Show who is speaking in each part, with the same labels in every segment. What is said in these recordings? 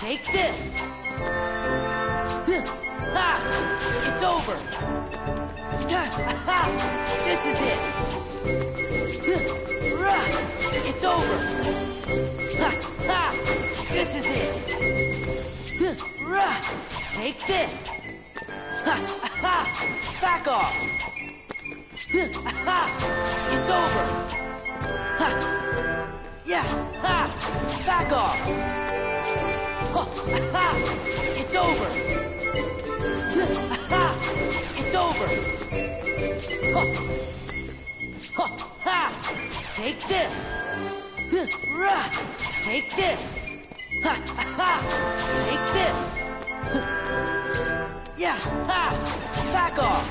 Speaker 1: Take this! Ha! It's over! Ha! This is it! It's over! Ha! This is it! Take this! Back off! It's over! Yeah! Back off! It's over! It's over! Take this! Take this! Take this! Yeah! Back off!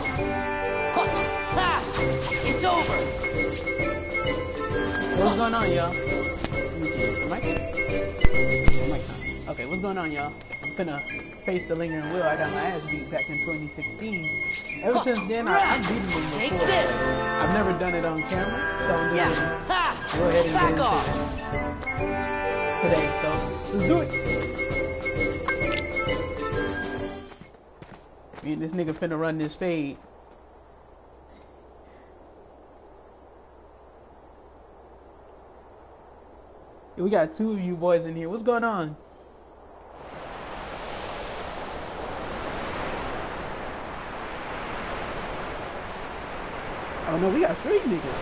Speaker 1: It's over!
Speaker 2: What's going on, y'all? Let me see. The mic? Okay, what's going on, y'all? I'm finna face the lingering will. I got my ass beat back in 2016. Ever since then, I've beaten him before.
Speaker 1: Take this!
Speaker 2: I've never done it on camera, so I'm
Speaker 1: Yeah!
Speaker 2: go ahead and
Speaker 1: Back
Speaker 2: get
Speaker 1: off!
Speaker 2: today. So let's do it. Me and this nigga finna run this fade. We got two of you boys in here. What's going on? Oh no, we got three niggas.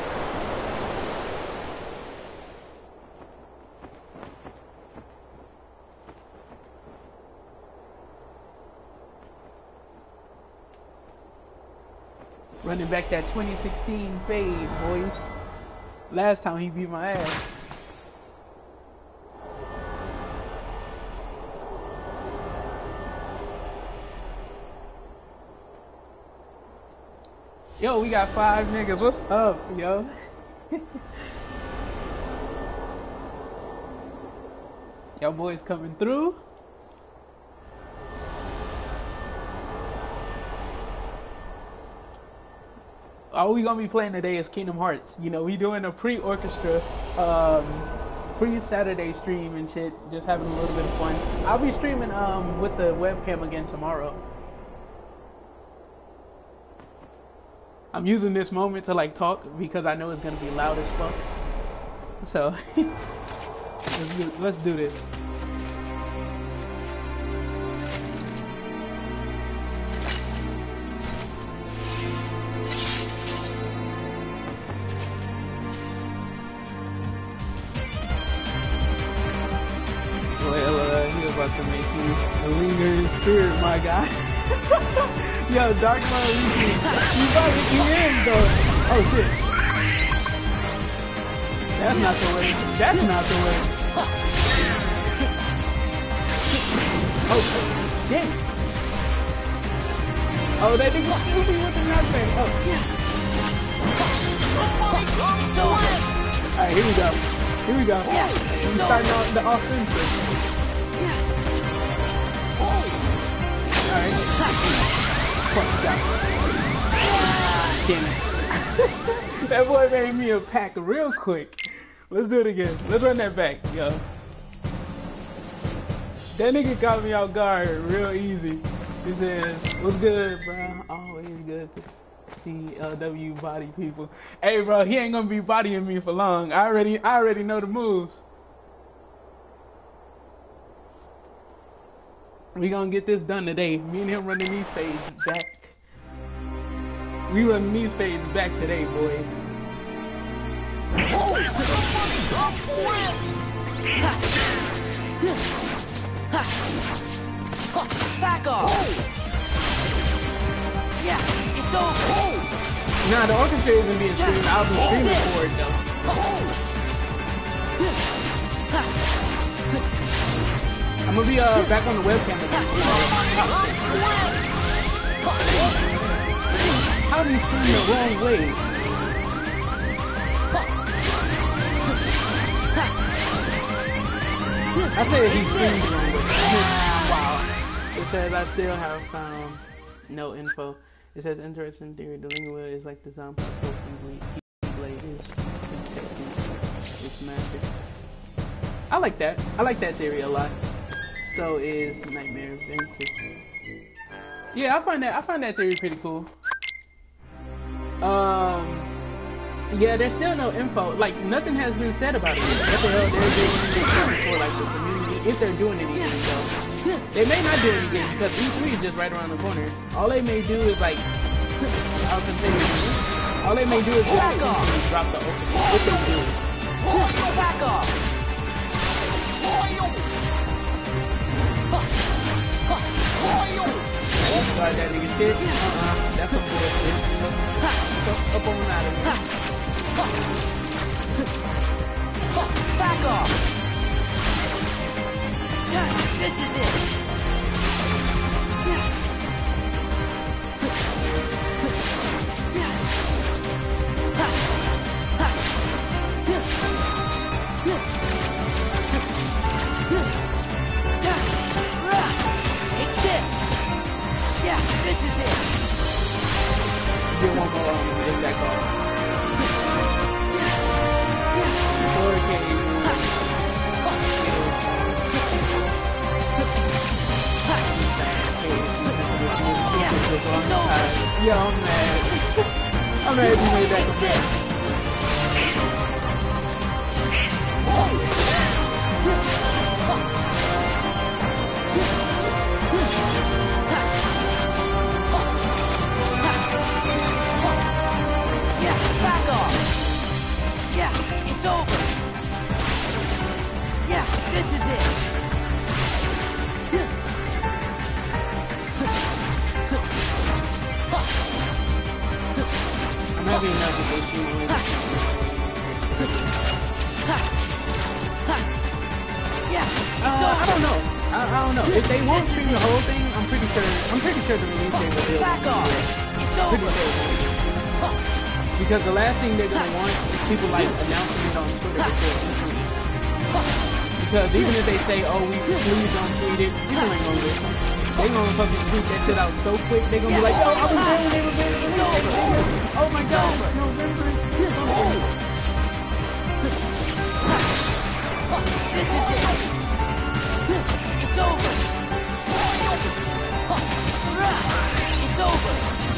Speaker 2: Running back that 2016 fade, boys. Last time he beat my ass. Yo, we got 5 niggas. What's up, yo? Y'all boys coming through? All we gonna be playing today is Kingdom Hearts. You know, we doing a pre-orchestra, pre-Saturday stream and shit. Just having a little bit of fun. I'll be streaming with the webcam again tomorrow. I'm using this moment to like talk because I know it's gonna be loud as fuck. So let's do this. Well, he about to make you a lingering spirit, my guy. Yo, Dark Maruki, you about to be in though. Oh shit. That's not the way. That's not the way. Oh, damn. Oh, they didn't go me with the knockback. Oh. Alright, here we go. Here we go. I'm starting on the offensive. Alright. Fuck, damn it. That boy made me a pack real quick. Let's do it again. Let's run that back, yo. That nigga caught me off guard real easy. He says, what's good, bro? Always good to see LW body people. Hey, bro, he ain't gonna be bodying me for long. I already know the moves. We gonna get this done today. Me and him running these fades back. We running these fades back today, boy.
Speaker 1: Back off! Yeah, it's over!
Speaker 2: Nah, the orchestra isn't being streamed. I'll be streaming for it though. I'm gonna be back on the webcam again. How do you stream the wrong way? I said he streamed the wrong way. Wow. It says I still have found no info. It says interesting theory. The lingua is like the zombie blade is protecting its magic. I like that. I like that theory a lot. So is Nightmare Ventus. Yeah, I find that theory pretty cool. Yeah, there's still no info. Like, nothing has been said about it yet. What the hell they're doing for, like, the community, if they're doing anything, though. They may not do anything, because E3 is just right around the corner. All they may do is, like, all they may do is
Speaker 1: Back off.
Speaker 2: drop the opening, if they do.
Speaker 1: Back off.
Speaker 2: Sorry, that nigga shit. That's some bullshit. Up on out of here.
Speaker 1: Back off. This is it. Take this. Yeah, this is it.
Speaker 2: Get one more exact call. Hurricane. Yeah, I'm mad. I'm mad you made that command.
Speaker 1: Yeah, back off. Yeah, it's over. Yeah, this is it.
Speaker 2: I'm having enough of this shit.
Speaker 1: Yeah,
Speaker 2: I don't know. I don't know. If they won't stream the whole thing, I'm pretty sure the release date will be
Speaker 1: back off. It's over.
Speaker 2: Because the last thing they're gonna want is people like announcing it on Twitter before E3. Because even if they say, oh, we please don't tweet it, people ain't gonna listen. They gonna fucking tweet that shit out so quick, they gonna be like, yo, I was there, they were there. Oh my god, November.
Speaker 1: This is it. It's over. It's over.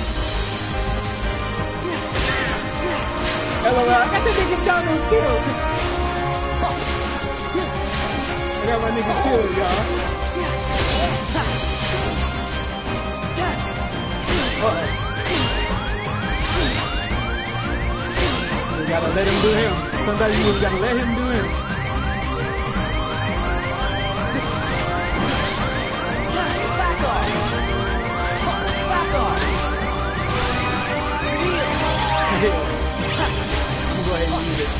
Speaker 2: Hello, I got that nigga John killed. I got my nigga killed, y'all. You gotta let him do him. Sometimes you just gotta let him do him.
Speaker 1: Back off. Back off.
Speaker 2: I'm gonna go ahead and use it.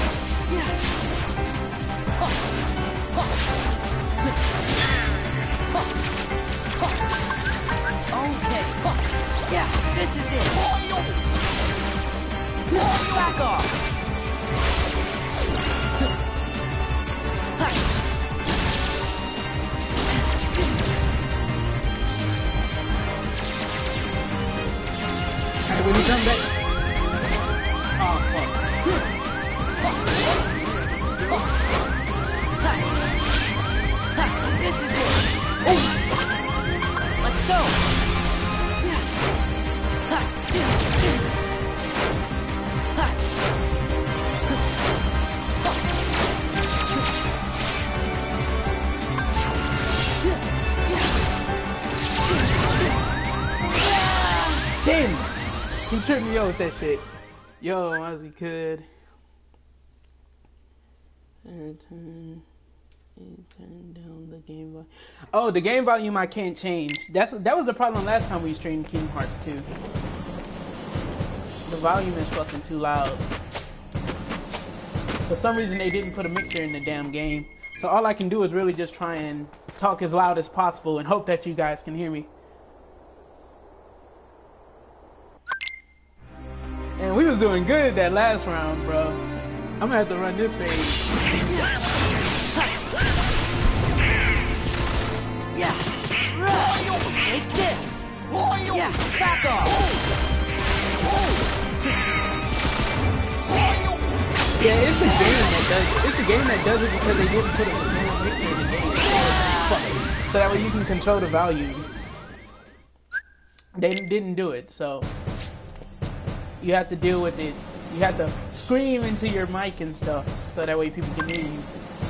Speaker 1: Okay. Yeah, this is it. Back off.
Speaker 2: Alright, when you come back. Oh, fuck.
Speaker 1: This is it. Let's go.
Speaker 2: Damn! He tripped me out with that shit. Yo, as he could. Turn down the game volume. Oh, the game volume I can't change. That was the problem last time we streamed Kingdom Hearts 2. The volume is fucking too loud. For some reason they didn't put a mixer in the damn game. So all I can do is really just try and talk as loud as possible and hope that you guys can hear me. And we was doing good that last round, bro. I'm gonna have to run this phase.
Speaker 1: Yeah. Take this. Yeah, back off.
Speaker 2: Yeah, it's the game that does it. It's the game that does it because they didn't put a picture of the game. So that way you can control the volume. They didn't do it, so you have to deal with it. You have to scream into your mic and stuff, so that way people can hear you.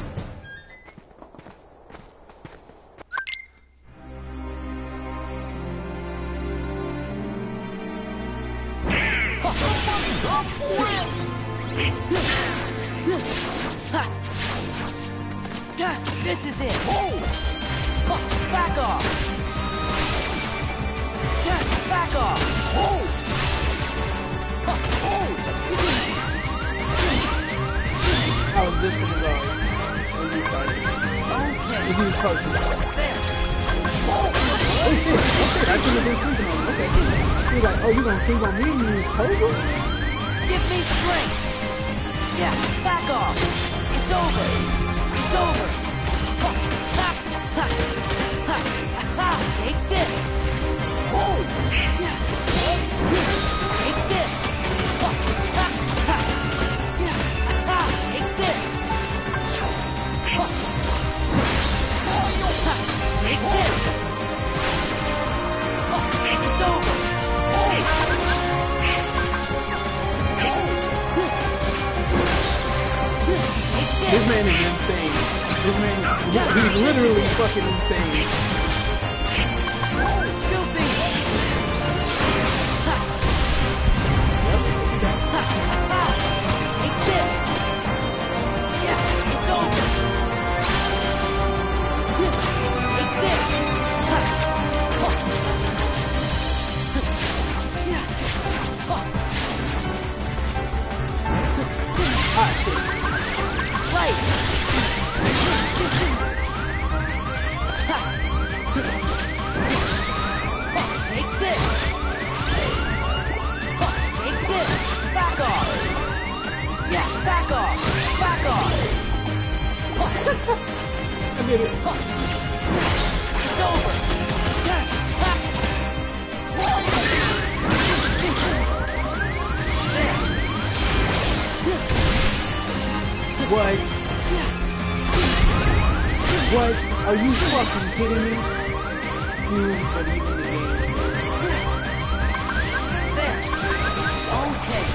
Speaker 1: This is it. Back off. Back off.
Speaker 2: I was just gonna go. This is close.
Speaker 1: There.
Speaker 2: Oh shit! I should have been sleeping on him. Okay. He's like, oh, you gonna sleep on me? You use Cobra?
Speaker 1: Give me strength. Yeah, back off. It's over. It's over. Take this. Take this. Take this. Take this. It's over.
Speaker 2: This man is insane. This man, he's literally fucking insane.
Speaker 1: Goofy. Take this. Yeah, it's over. Take this. Right. Take this. Take this. Back off. Yeah, back off. Back off.
Speaker 2: I did it.
Speaker 1: It's over.
Speaker 2: What? What? Are you fucking kidding me? You believe in the game.
Speaker 1: There. Okay.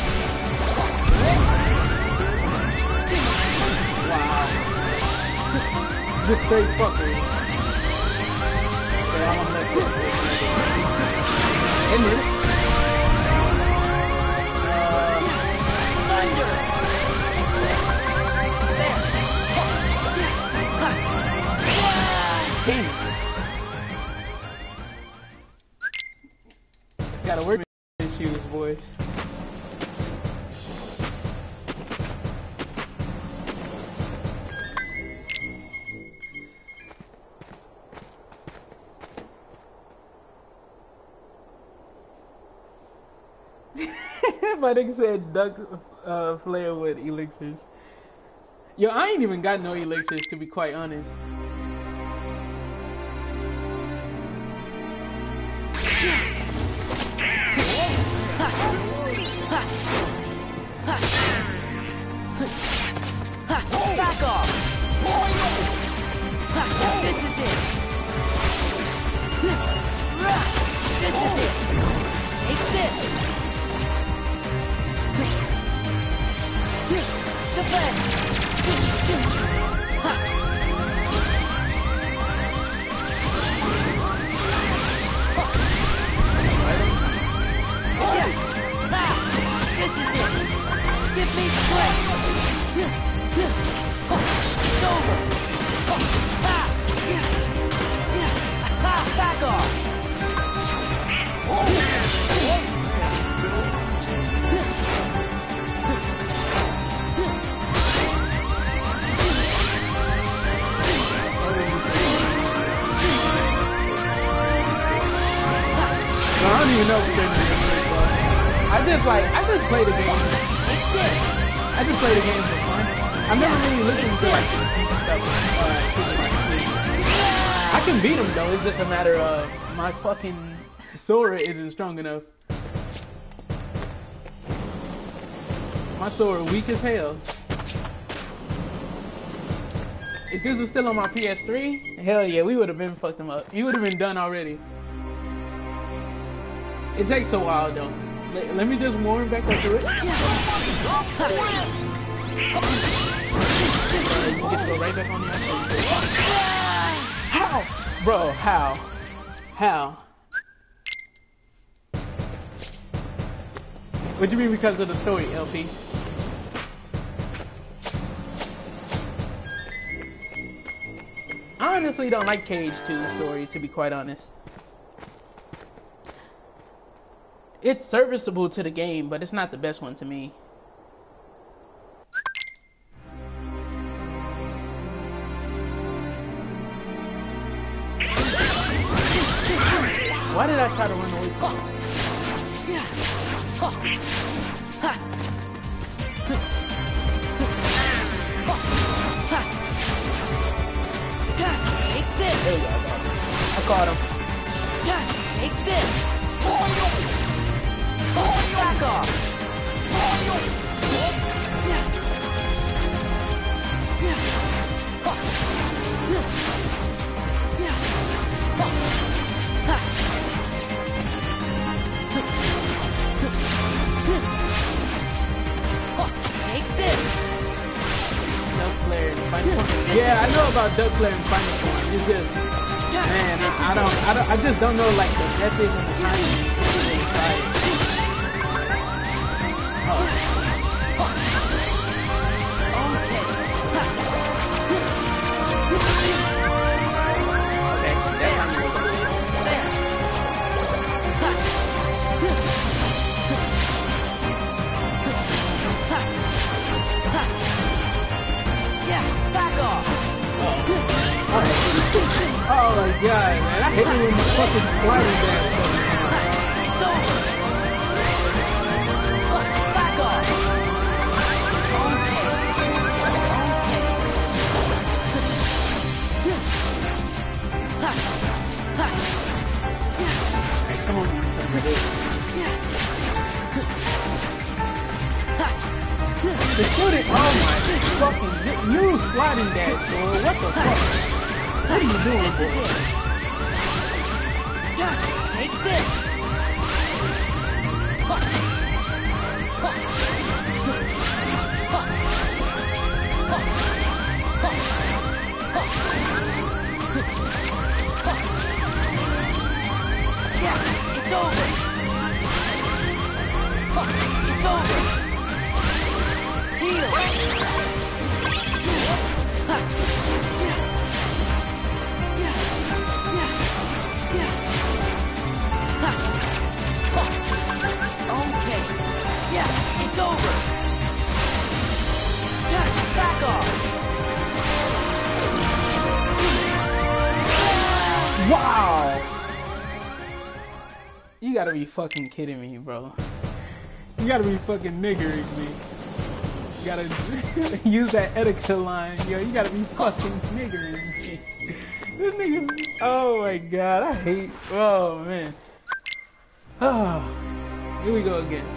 Speaker 2: Wow. Just straight fuckery. Okay, I'm on that. And then,
Speaker 1: Thunder.
Speaker 2: damn it. Gotta work with issues, boys. My nigga said duck flare with elixirs. Yo, I ain't even got no elixirs, to be quite honest.
Speaker 1: Back off. This is it. This is it. Take this. Defend. This is it. Give me strength. It's over. Back off.
Speaker 2: I don't even know what they're doing. I just play the game. I just play the game for fun. I never really listened to like stuff. I can beat them though. It's just a matter of my fucking Sora isn't strong enough. My Sora weak as hell. If this was still on my PS3, hell yeah, we would have been fucked him up. He would have been done already. It takes a while though. Let me just warm back up to it. You get to go right back on the outside. How? Bro, how? How? What do you mean because of the story, LP? I honestly don't like Cage 2's story, to be quite honest. It's serviceable to the game, but it's not the best one to me. Why did I try to run away from him?
Speaker 1: Take this.
Speaker 2: There we go, I caught him.
Speaker 1: Take this. Back off. Take this.
Speaker 2: Duck Flare and Final Form. Yeah, I know about Duck Flare and Final Form. It's just, man, I just don't know like the methods and the timing to really try it. Oh. Okay, that time was over.
Speaker 1: Yeah, back off.
Speaker 2: Oh my god, man. I hate it when the fucking sliding down.
Speaker 1: It's over. Back off. Okay.
Speaker 2: Hey, come on, you son of a bitch. The shooting, oh my fucking, you sliding that, sword. What the fuck? What are you doing,
Speaker 1: This is
Speaker 2: boy?
Speaker 1: it. Take this. Yeah, it's over. It's over. Heal. Okay. Yeah, it's over. Back off.
Speaker 2: Wow! You gotta be fucking kidding me, bro. You gotta be fucking niggering me. You gotta use that Etika line. Yo, you gotta be fucking niggering me. This nigga, oh my god, I hate, oh man. Oh, here we go again.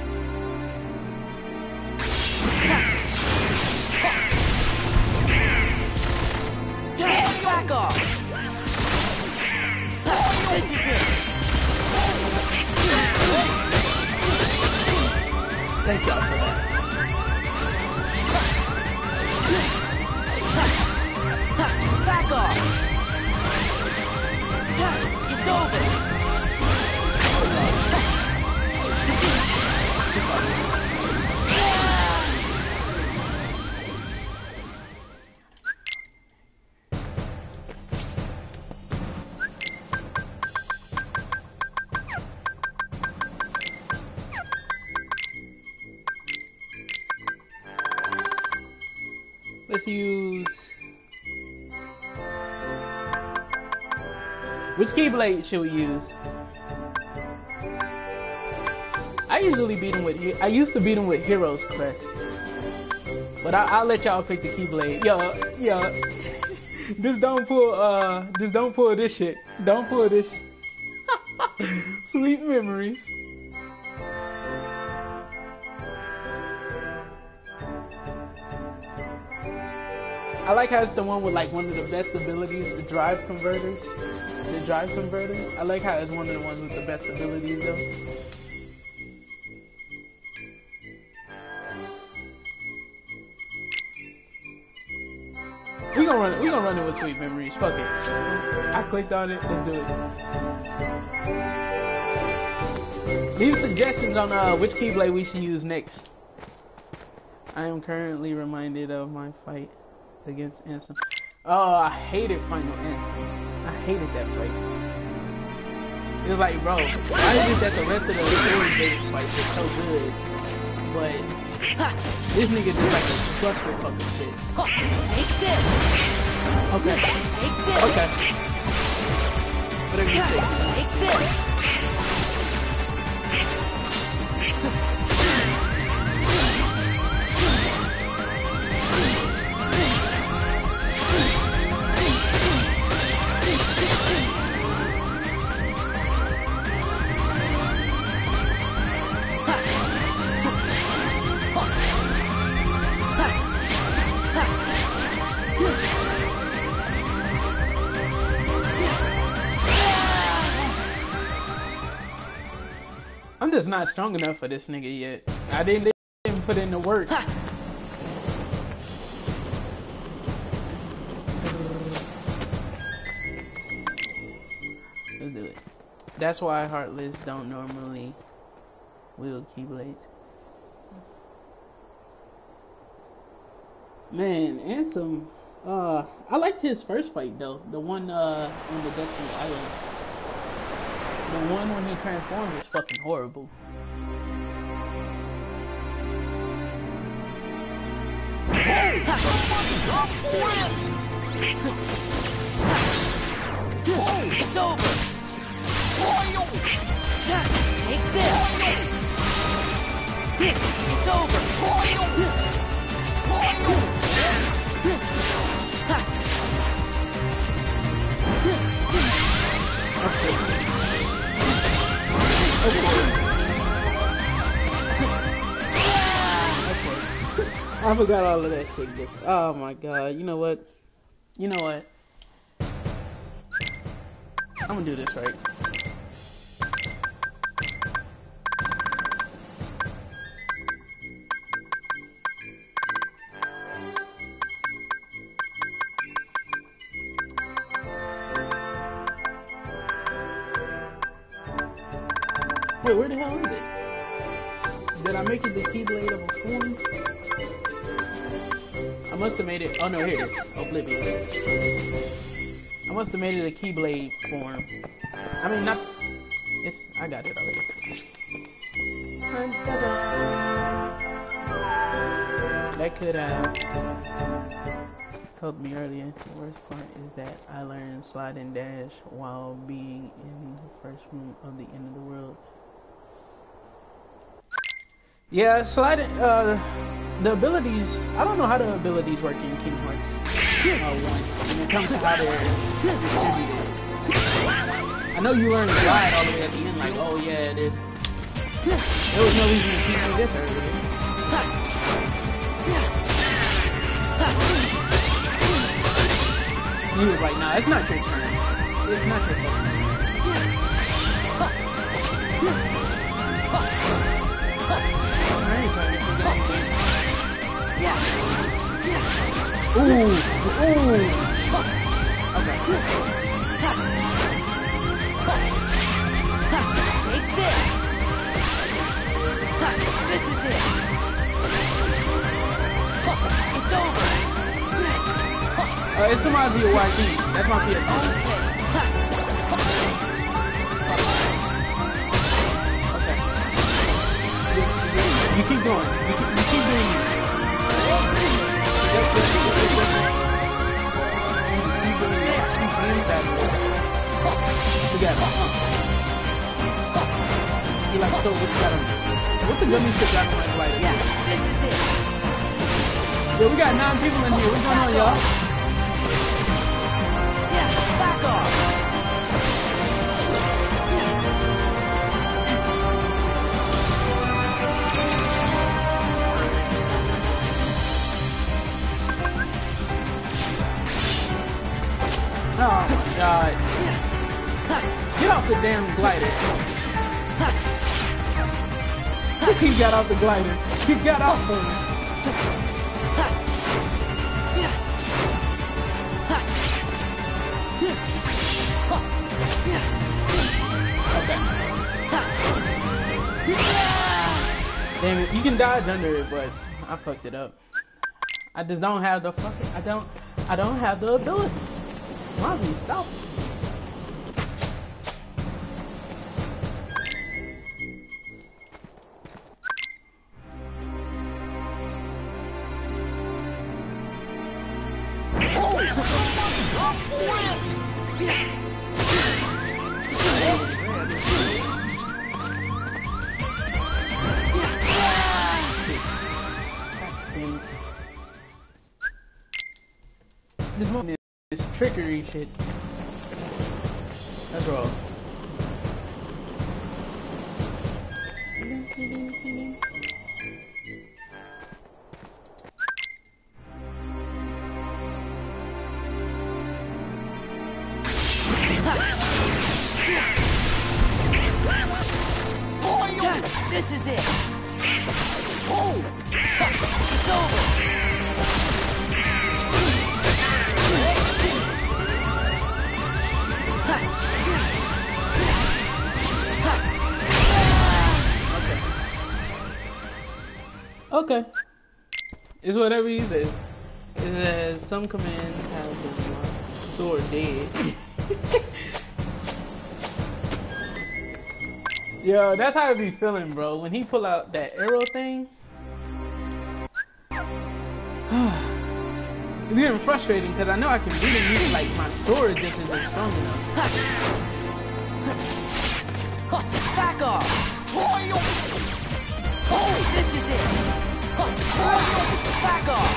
Speaker 1: Back off. This is it.
Speaker 2: Thank y'all for that.
Speaker 1: Back off. It's over.
Speaker 2: Let's use... Which Keyblade should we use? I usually beat him with... I used to beat him with Hero's Crest. But I'll let y'all pick the Keyblade. Yo. Just don't pull this shit. Don't pull this. Sweet memories. I like how it's the one with like one of the best abilities, the drive converters. The drive converter. I like how it's one of the ones with the best abilities though. We gonna run it with Sweet Memories. Fuck it. I clicked on it. Let's do it. Leave suggestions on which Keyblade we should use next. I am currently reminded of my fight against Ansem. Oh, I hated Final Ansem. I hated that fight. It was like, bro, why is it that the rest of the story-based fights are so good, but this nigga just like a cluster fucking shit.
Speaker 1: Take this.
Speaker 2: Okay.
Speaker 1: Take this.
Speaker 2: Okay. Whatever you say.
Speaker 1: Take this.
Speaker 2: I'm just not strong enough for this nigga yet. I didn't put in the work. Let's do it. That's why Heartless don't normally wield Keyblades. Man, Ansem, I liked his first fight though. The one on the Destiny Island. The one when he transformed was fucking horrible.
Speaker 1: It's over. Take this. It's over.
Speaker 2: I forgot all of that shit. Oh my god. You know what? You know what? I'm gonna do this right. Wait, where the hell is it? Did I make it the Keyblade of a form? I must have made it. Oh no, here it is. Oblivion. I must have made it a Keyblade form. I mean, not. It's. I got it already. That could have helped me earlier. The worst part is that I learned slide and dash while being in the first room of the end of the world. Yeah, sliding, the abilities, I don't know how the abilities work in Kingdom Hearts 1 when it comes to how they're distributed. I know you learn slide all the way at the end, like, oh yeah, there was no reason to teach me this earlier. He was like, nah, it's not your turn. It's not your turn.
Speaker 1: Yeah.
Speaker 2: Ooh, ooh. Okay.
Speaker 1: Take this. This is it. It's over.
Speaker 2: It's reminds me of YT. That's my PS2. Okay. You keep going. You keep doing it. We got it. You like, so what you got on? What's the gummy stick got on my lighter?
Speaker 1: Yeah, this is it.
Speaker 2: Yo, we got 9 people in here. What's going on, y'all?
Speaker 1: Yeah, back off.
Speaker 2: Get off the damn glider. He got off the glider. He got off of it. Okay. Damn it, you can dodge under it, but I fucked it up. I just don't have the fucking, I don't have the ability. Why don't you stop? This one is trickery shit. That's wrong.
Speaker 1: This is it. Oh, it's over.
Speaker 2: Okay. It's whatever he says. It says some commands have been sword dead. Yo, that's how I be feeling, bro. When he pull out that arrow thing, it's getting frustrating because I know I can beat him using like my sword just isn't strong enough.
Speaker 1: Back off! Oh, this is it! Back off!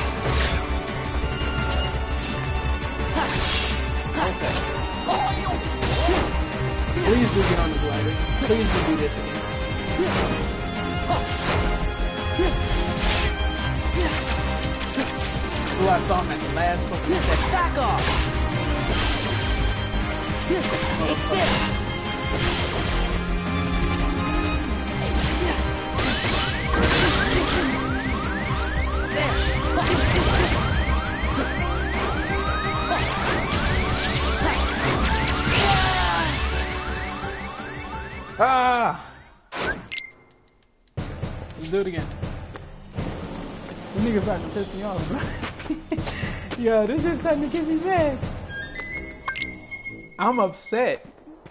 Speaker 2: Okay. Please do get on the glider. Please do this again. Oh, I saw him at the last fucking second.
Speaker 1: Back off! Take this!
Speaker 2: Ah! Let's do it again. The nigga about to piss me off, bro. Yo, this is starting to get me mad. I'm upset.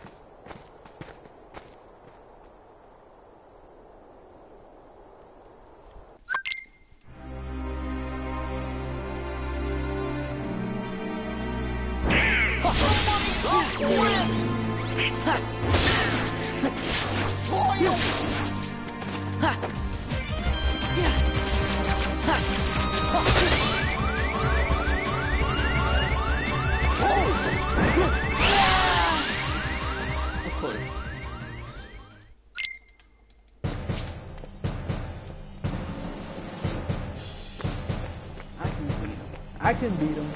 Speaker 2: Of course. I can beat him.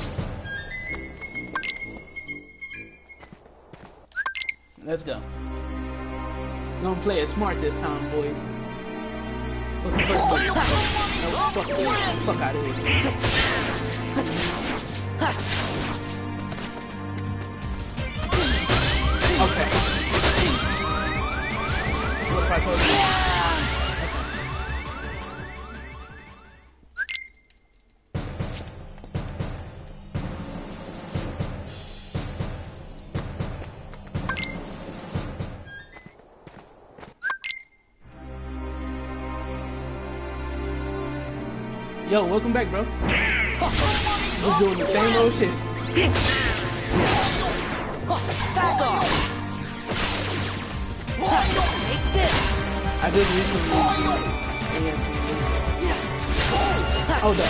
Speaker 2: Let's go. We're gonna play it smart this time, boys. What's the first one? No, fuck out of here. Okay. What if I told you? Yo, welcome back, bro. We're doing the same old shit.
Speaker 1: Back off! Take this!
Speaker 2: I just recently oh, the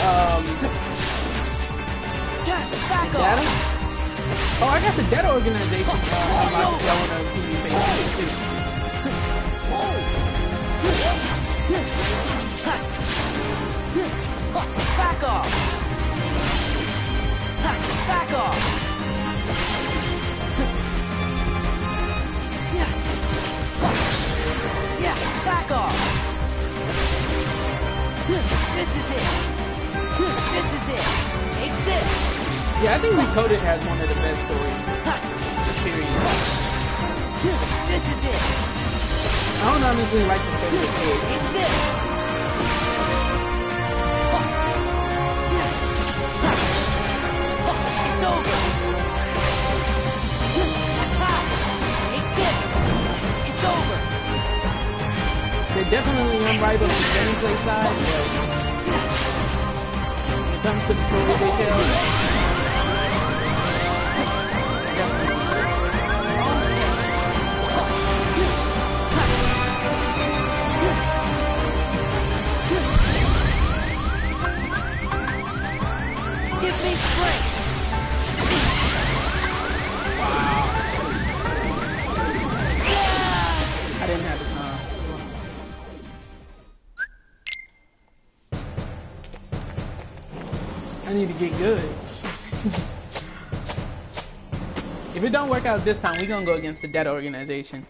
Speaker 1: back
Speaker 2: data?
Speaker 1: off!
Speaker 2: Oh, I got the data organization. I want to see too.
Speaker 1: Back off! Back off!
Speaker 2: Yeah, I think Recoded has one of the best stories in the series.
Speaker 1: This is it.
Speaker 2: I don't honestly like the favorite kid.
Speaker 1: Take this. It's over. Take this. It's over.
Speaker 2: They're definitely unrivaled on the gameplay side, but when it comes to the story they tell, definitely.
Speaker 1: Give me strength.
Speaker 2: Wow. I didn't have the time. I need to get good. If it don't work out this time, we're gonna go against the data organization.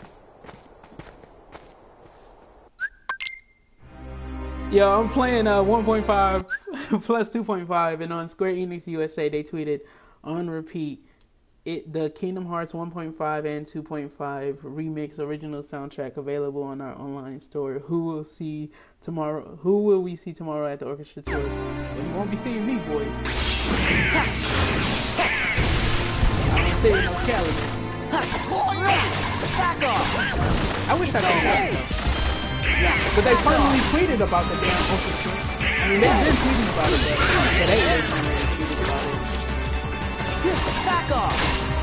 Speaker 2: Yo, I'm playing 1.5 plus 2.5, and on Square Enix USA, they tweeted on repeat, the Kingdom Hearts 1.5 and 2.5 remix original soundtrack available on our online store. Who will we see tomorrow at the orchestra tour? Well, you won't be seeing me, boys. I don't stay in no calendar.
Speaker 1: Back off.
Speaker 2: I wish I could have. But they finally tweeted about the damn orchestra. I mean, they've been tweeting about it, but today they finally tweeted about it.
Speaker 1: Back off.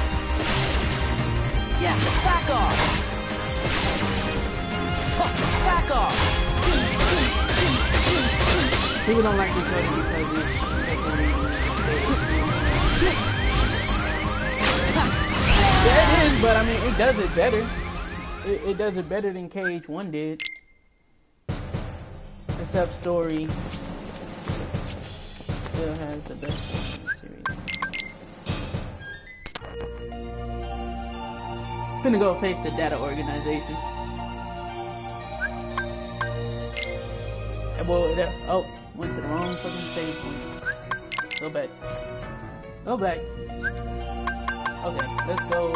Speaker 1: Yeah, back off. Back off.
Speaker 2: People don't like Recoded because yeah, it is, but I mean, it does it better. It does it better than KH1 did. Except story still has the best series. Gonna go face the data organization. Oh, went to the wrong fucking stage. Go back. Go back. Okay, let's go.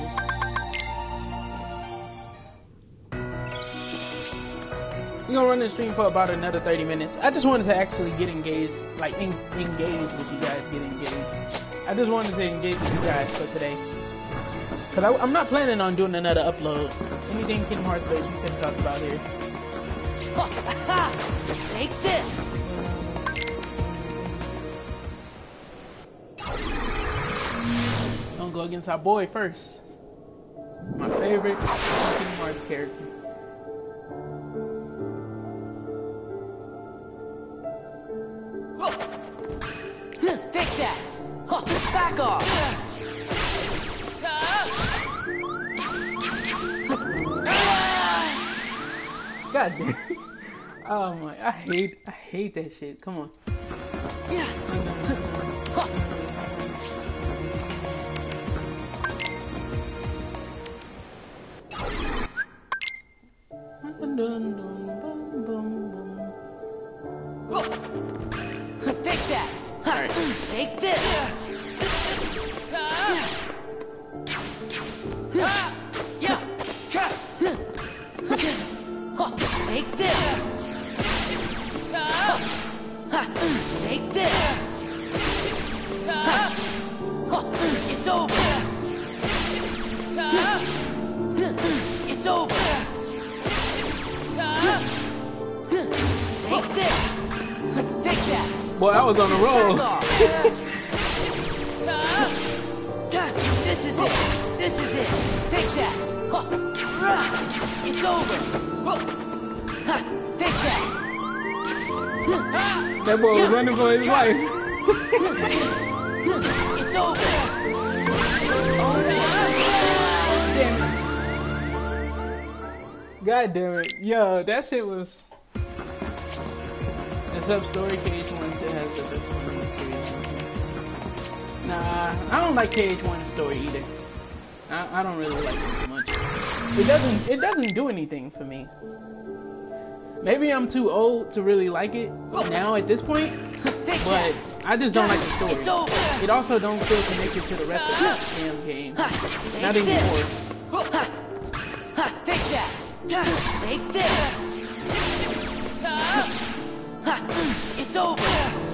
Speaker 2: We're gonna run this stream for about another 30 minutes. I just wanted to actually get engaged, like engage with you guys, get engaged. I just wanted to engage with you guys for today. Cause I'm not planning on doing another upload. Anything Kingdom Hearts based we can talk about here.
Speaker 1: Take this.
Speaker 2: Gonna go against our boy first. My favorite Kingdom Hearts character.
Speaker 1: Take that. Back off.
Speaker 2: God damn. Oh my, I hate that shit. Come on.
Speaker 1: Take that.
Speaker 2: Alright.
Speaker 1: Take this. Yeah. Take this. Take this. It's over. It's over. Take this. Take that.
Speaker 2: Boy, I was on a roll.
Speaker 1: This is it. This is it. Take that. It's over. Take that.
Speaker 2: That boy was running for his life.
Speaker 1: It's over.
Speaker 2: Damn it. God damn it. Yo, that shit was... Except story, KH1 still has the best one in the series. Nah, I don't like KH1's story either. I don't really like it too much. It doesn't do anything for me. Maybe I'm too old to really like it now at this point, but I just don't like the story.
Speaker 1: It's over.
Speaker 2: It also don't feel connected to the rest of the damn game. Not anymore.
Speaker 1: Take that. Take this. It's over.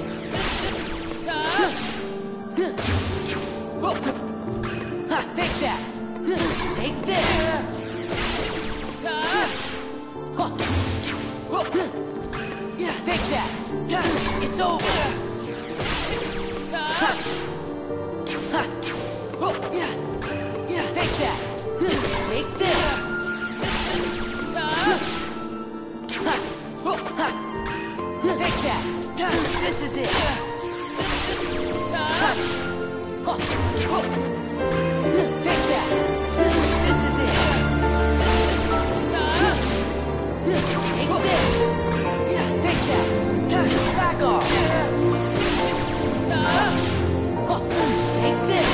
Speaker 1: Take that. Take this. Take that. It's over. Take that. Take this. Take that. This is it. Take that. This is it. Take this. Take that. Back off. Take this.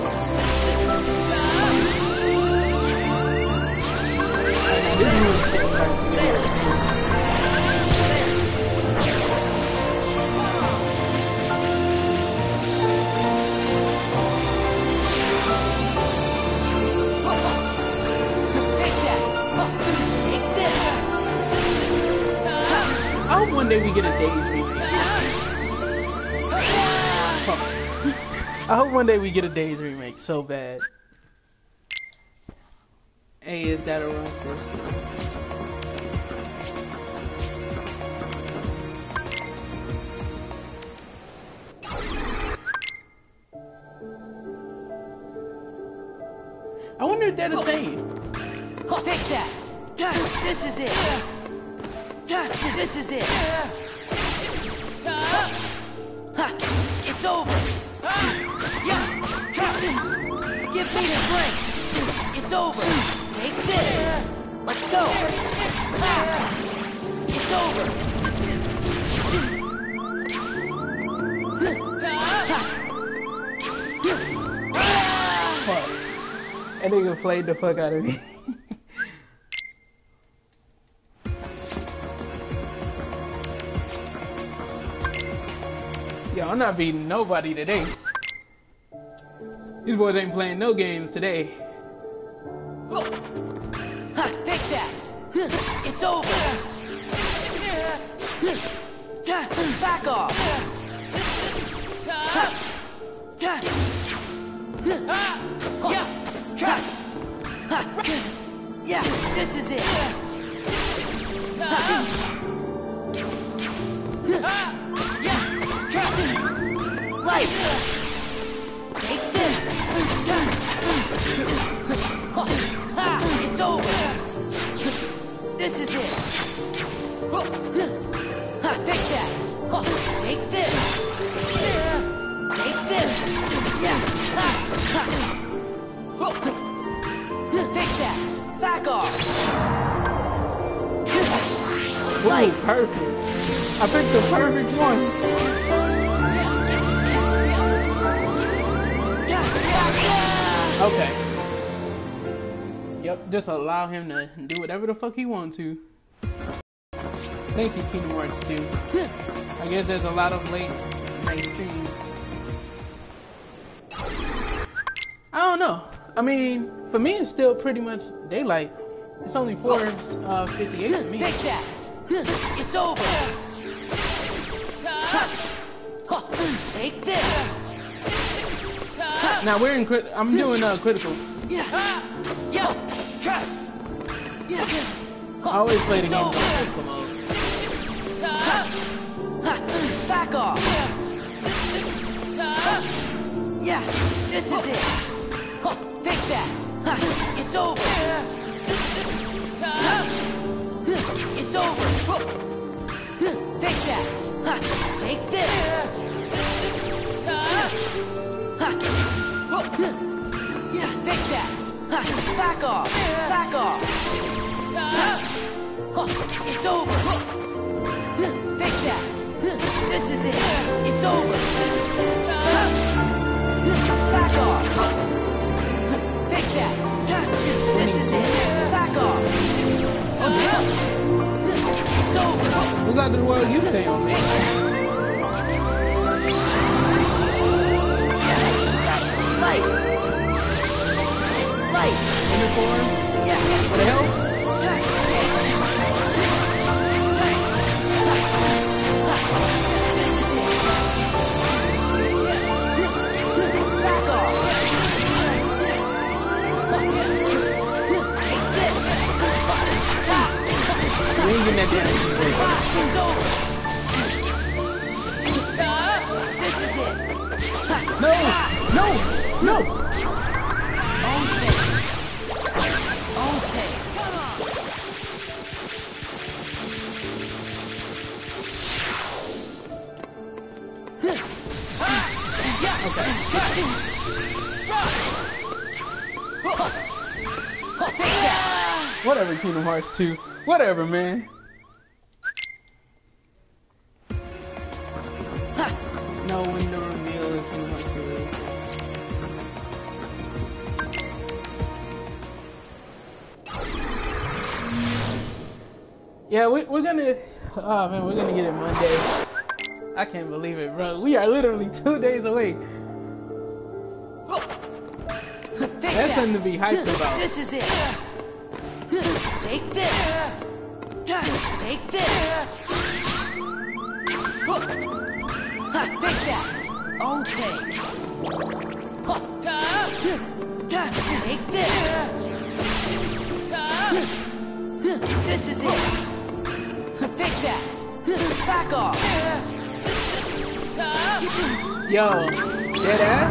Speaker 2: I hope one day we get a Days remake. I hope one day we get a Days remake so bad. Hey, is that a run for us? I wonder if they're the same.
Speaker 1: Take that. This is it. This is it. It's over. Give me the drink. It's over. Take this. Let's go. It's over.
Speaker 2: Fuck. That nigga played the fuck out of me. Yo, I'm not beating nobody today. These boys ain't playing no games today.
Speaker 1: Take that. It's over. Back off. Yeah, this is it. Light. Take this. It's over. This is it. Take that. Take this. Take this. Yeah. Take that. Back off.
Speaker 2: Ooh, perfect. I picked the perfect one. Okay. Yep, just allow him to do whatever the fuck he wants to. Thank you, Kingdom Hearts 2. I guess there's a lot of late night streams. I don't know. I mean, for me, it's still pretty much daylight. It's only 4:58 for me.
Speaker 1: Take that. It's over. Take this.
Speaker 2: Now we're in I'm doing critical. I always play the game in critical mode.
Speaker 1: Back off. Yeah, this is it. Take that. It's over. It's over. Take that. Take this. Take that. Back off. Back off. It's over. Take that. This is it. It's over. Back off. Take that. This is it. Back off. It's over.
Speaker 2: What's out of the world you stay on me?
Speaker 1: It's over. This is it.
Speaker 2: No! No! No!
Speaker 1: Okay. Okay. Come on.
Speaker 2: Okay.
Speaker 1: Take that.
Speaker 2: Whatever, Kingdom Hearts 2. Whatever, man. No window reveal in Kingdom Hearts 2. Yeah, we're gonna. Oh man, we're gonna get it Monday. I can't believe it, bro. We are literally 2 days away. That's something to be hyped about.
Speaker 1: This is it. Take this. Take this. Take that. Okay. Take this. This is it. Take that. Back off.
Speaker 2: Yo, dead ass.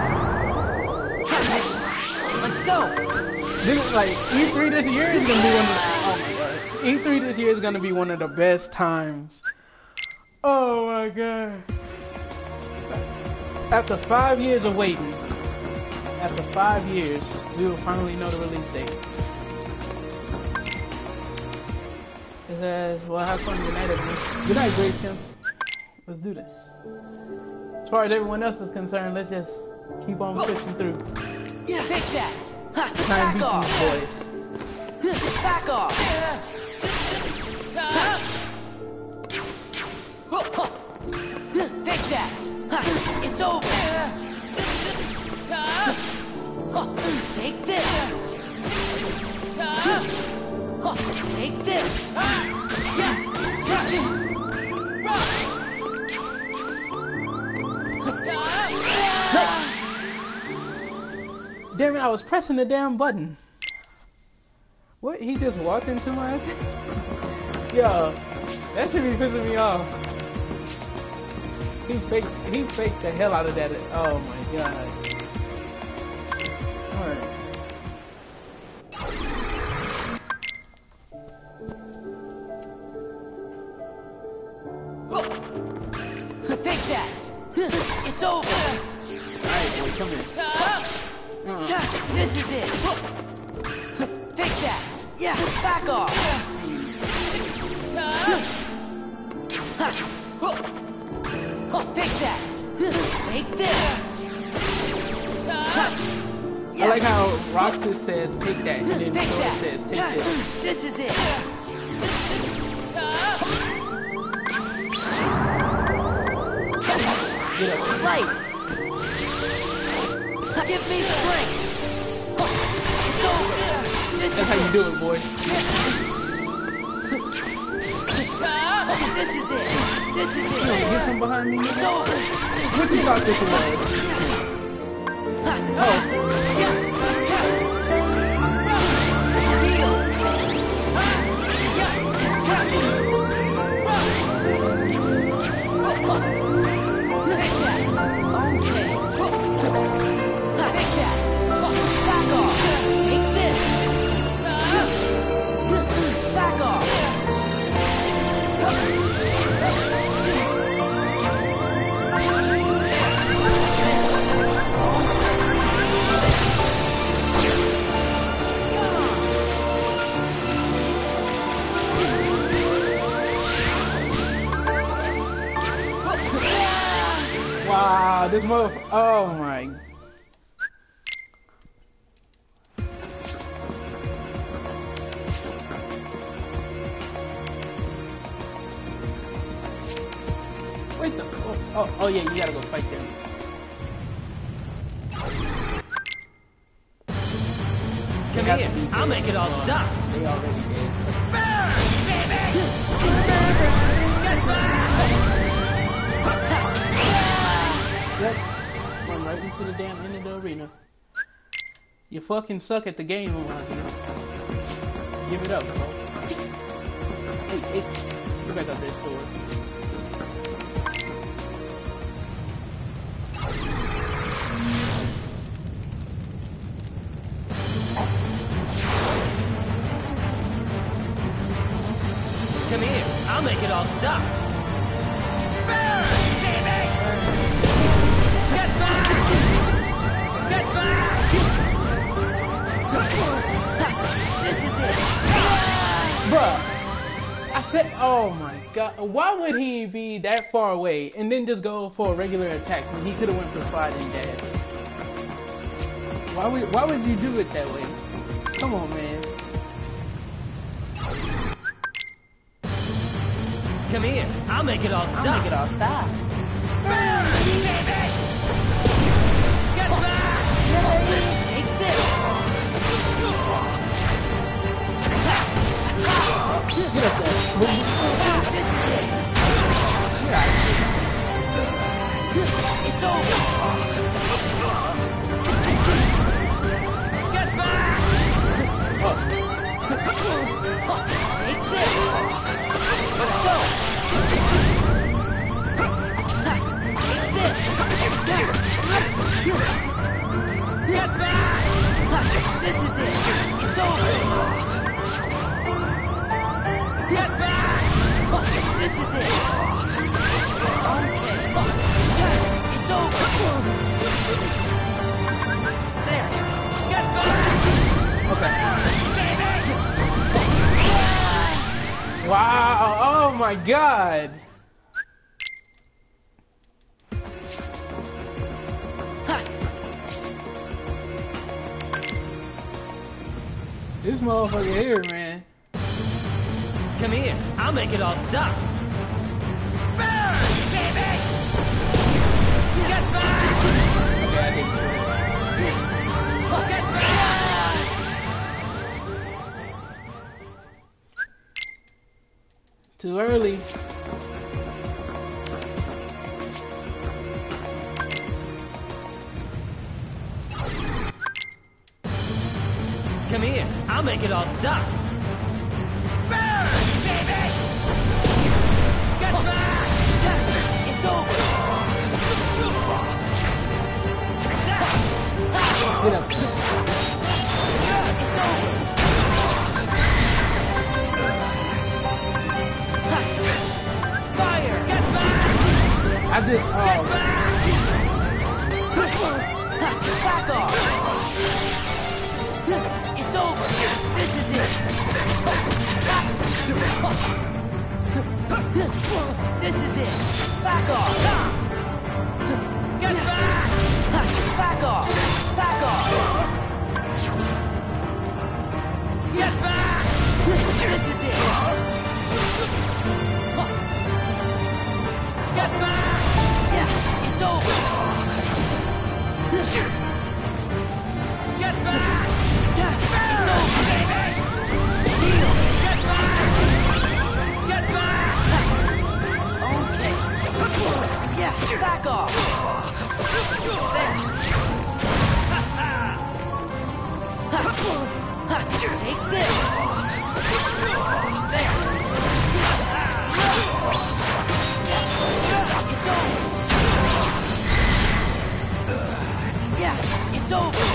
Speaker 1: Let's go.
Speaker 2: This is like E3 this year is gonna be one of the, oh my god. E3 this year is gonna be one of the best times. Oh my god. After 5 years of waiting, after 5 years, we will finally know the release date. It says, well, have fun tonight, everyone. Good night, Grace Kim. Let's do this. As far as everyone else is concerned, let's just keep on pushing through.
Speaker 1: Take that.
Speaker 2: Time
Speaker 1: Back off.
Speaker 2: these boys.
Speaker 1: Back off. Take that. It's over. Take this. Take this.
Speaker 2: Damn it, I was pressing the damn button. What? He just walked into my... Yo, that should be pissing me off. He faked the hell out of that. Oh my god. Alright.
Speaker 1: Take that. It's over.
Speaker 2: Alright, boy, come here.
Speaker 1: This is it. Take that. Yeah, back off. Take that. Take this.
Speaker 2: I like how Roxas says take that, and then
Speaker 1: Take
Speaker 2: Sora
Speaker 1: that.
Speaker 2: says take this.
Speaker 1: This is it.
Speaker 2: Get up.
Speaker 1: Right. Give me strength. It's over.
Speaker 2: That's how you do it, boy.
Speaker 1: This is it. This is
Speaker 2: You know,
Speaker 1: it.
Speaker 2: get from behind me.
Speaker 1: It's over.
Speaker 2: What you thought this was? Oh. Wow, this motherfucker. Oh my. Wait the. Oh yeah, you gotta go fight them.
Speaker 3: Come here, I'll make it all stop.
Speaker 2: They already did.
Speaker 3: Burn, baby! Get back!
Speaker 2: Yep. Run right into the damn end of the arena. You fucking suck at the game around here. Give it up, bro. Hey, Get back up this sword.
Speaker 3: Come here, I'll make it all stop. Burn, baby! Get back! Get back! This is it.
Speaker 2: Bruh, I said, oh my god, why would he be that far away and then just go for a regular attack when he could have went for sliding dash? Why would you do it that way? Come on, man.
Speaker 3: Come here, I'll make it all stop.
Speaker 1: I'll make it all stop.
Speaker 3: Burn, baby! Get back!
Speaker 1: Take this.
Speaker 2: Get up there.
Speaker 1: This is it. It's over.
Speaker 3: Get back!
Speaker 2: Oh.
Speaker 1: Take this. Let's go. Take this.
Speaker 3: Get back!
Speaker 1: This is it. It's over.
Speaker 3: Get back!
Speaker 1: This is it. Okay. It's over. There.
Speaker 3: Get back!
Speaker 2: Okay. Wow, oh my god. This motherfucker here, man.
Speaker 3: Come here, I'll make it all stop. Burn, baby! Get back!
Speaker 2: Okay, I didn't do it.
Speaker 3: Get back!
Speaker 2: Too early.
Speaker 3: Come here, I'll make it all stop. Burn, baby! Get back!
Speaker 1: It's over.
Speaker 2: Get up.
Speaker 1: It's over. Fire.
Speaker 3: Get back!
Speaker 2: I just,
Speaker 3: Get
Speaker 2: oh,
Speaker 3: back!
Speaker 1: Back off. It's over. This is it. This is it. Back off.
Speaker 3: Get back!
Speaker 1: Back off. Back off.
Speaker 3: Get back!
Speaker 1: This is it.
Speaker 3: Get back!
Speaker 1: Yeah, it's over.
Speaker 3: Get back!
Speaker 1: It's over.
Speaker 3: Baby!
Speaker 1: Heal.
Speaker 3: Get back! Get back!
Speaker 1: Okay. Yeah, back off. There. Take this. There. It's over. Yeah, it's over.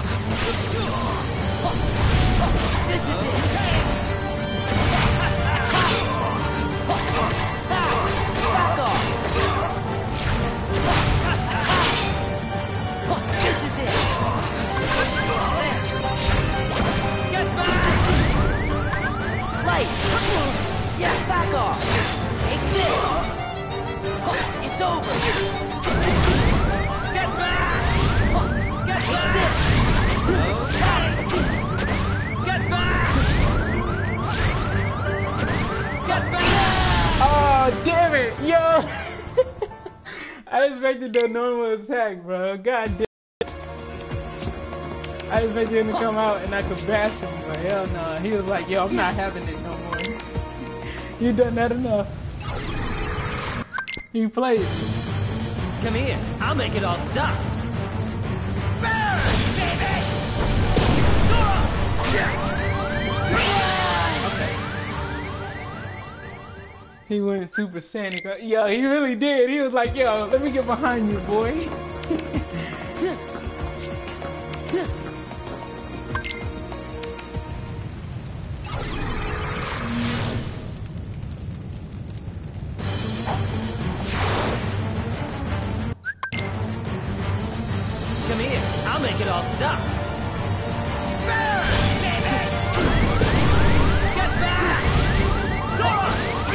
Speaker 1: This is it. Back off. This is it. There.
Speaker 3: Get back!
Speaker 1: Light. Yeah, back off. Take this. It's over.
Speaker 3: Get back! Get
Speaker 1: Take
Speaker 3: back!
Speaker 1: this.
Speaker 3: Get back! Get back!
Speaker 2: oh, damn it, yo. I expected the normal attack, bro. God damn. I expected him to come out and I could bash him, but hell no. He was like, yo, I'm not having it no more. You done that enough. He played.
Speaker 3: Come here, I'll make it all stop. Burn, baby! Sora!
Speaker 2: Okay. He went Super Saiyan. Yo, he really did. He was like, yo, let me get behind you, boy.
Speaker 3: Come here, I'll make it all stop. Burn, baby! Get back! Sora!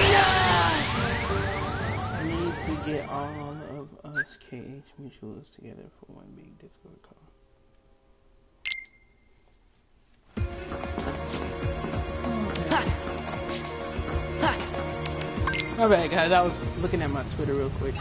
Speaker 2: I need to get all of us KH mutuals together for one big Discord call. My bad, guys. I was looking at my Twitter real quick.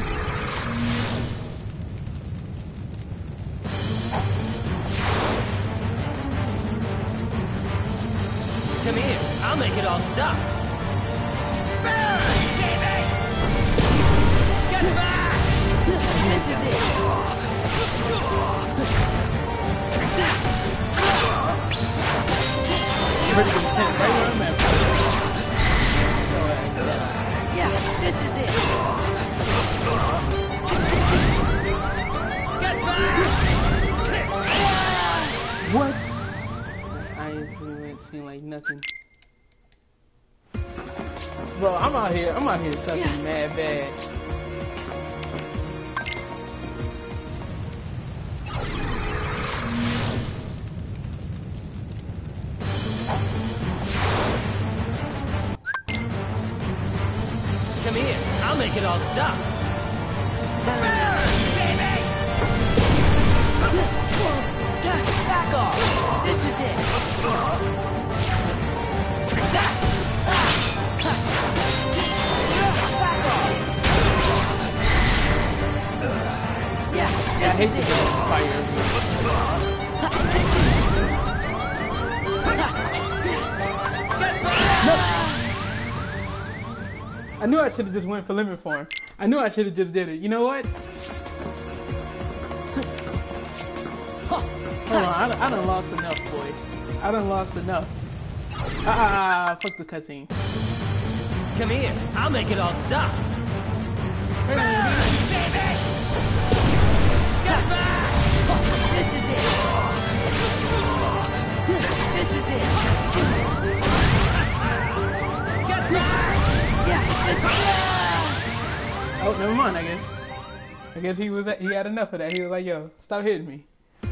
Speaker 3: Come here, I'll make it all stop. Burn, baby! Get back! This is it.
Speaker 2: Pretty good sense, right where I'm at.
Speaker 3: Yeah, this is it. Get back!
Speaker 2: What? I ain't seem like nothing. Bro, I'm out here sucking mad bad.
Speaker 3: Come here, I'll make it all stop. Burn, baby! Back off! This is it! Back off! Yeah,
Speaker 2: I hate to go fire. I knew I should have just went for limit form. I knew I should have just did it. You know what? Hold on, I done lost enough, boy. I done lost enough. Fuck the cutscene.
Speaker 3: Come here, I'll make it all stop. Burn, baby! Get back! This is it. This is it. Get back! Yeah, this is it.
Speaker 2: Oh, never mind, I guess. I guess he had enough of that. He was like, yo, stop hitting me.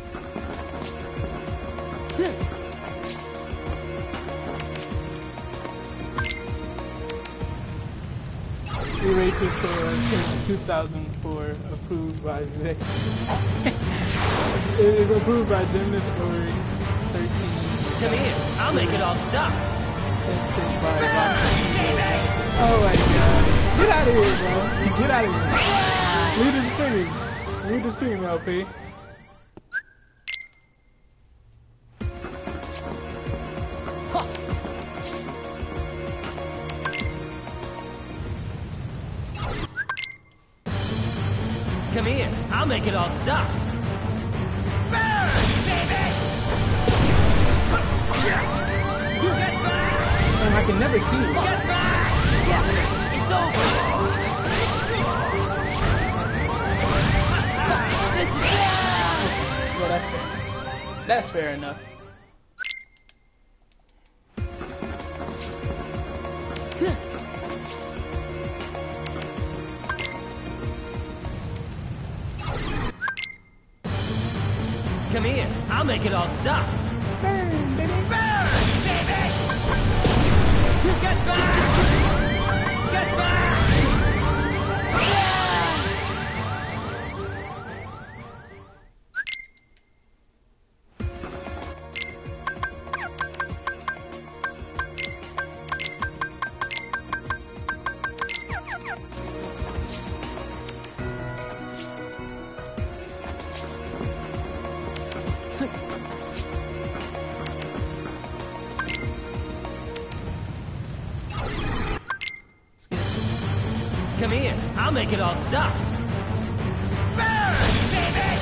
Speaker 2: Erases for 2004, approved by Vic. It is approved by Dennis or 13.
Speaker 3: Come here, I'll make it all stop.
Speaker 2: Oh my god. Get out of here, bro. Get out of here. Leave the stream. Leave the stream, LP.
Speaker 3: Come here, I'll make it all stop. Burn, baby! Get back!
Speaker 2: And I can never see you.
Speaker 3: Get back! Yeah, it's over. This is it.
Speaker 2: Well, that's fair. That's fair enough.
Speaker 3: Come here, I'll make it all stop.
Speaker 2: Burn, baby.
Speaker 3: Burn, baby! Get back! Get back! Come here, I'll make it all stop. Burn, baby!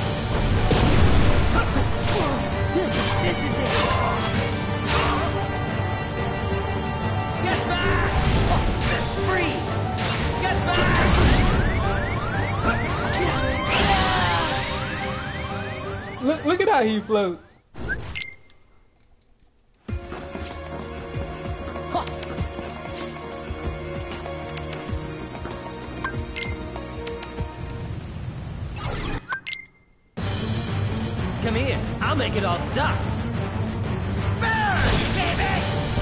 Speaker 3: This is it. Get back! Freeze!
Speaker 2: Look at how he floats.
Speaker 3: Come here, I'll make it all stop. Burn, baby!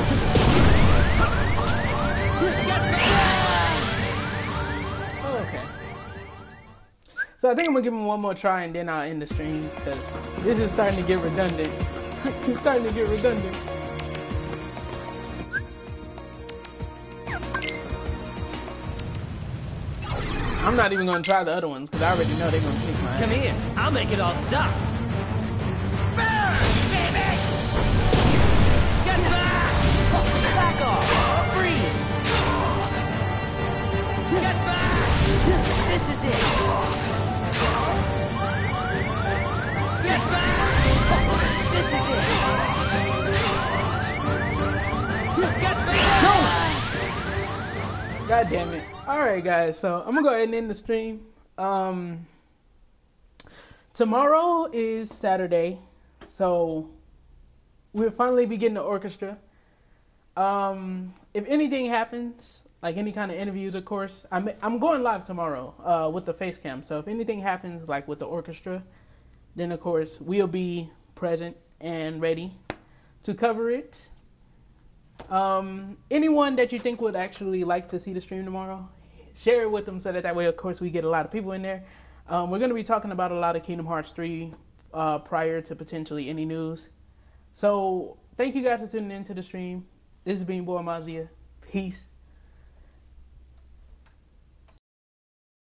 Speaker 2: Oh, okay. So I think I'm gonna give him one more try and then I'll end the stream because this is starting to get redundant. It's starting to get redundant. I'm not even gonna try the other ones because I already know they're gonna kick my ass.
Speaker 3: Come here, I'll make it all stop. Burn, baby! Get back!
Speaker 1: Back off! Freeze!
Speaker 3: Get back!
Speaker 1: This is it!
Speaker 3: Get back!
Speaker 1: This is it!
Speaker 3: Get back!
Speaker 2: God damn it. Alright guys, so I'm gonna go ahead and end the stream. Tomorrow is Saturday, so we'll finally be getting the orchestra. If anything happens, like any kind of interviews, of course, I'm going live tomorrow with the face cam. So if anything happens, like with the orchestra, then of course we'll be present and ready to cover it. Anyone that you think would actually like to see the stream tomorrow, share it with them so that way, of course, we get a lot of people in there. We're going to be talking about a lot of Kingdom Hearts 3 prior to potentially any news. So thank you guys for tuning into the stream. This has been Boy Mazia. Peace.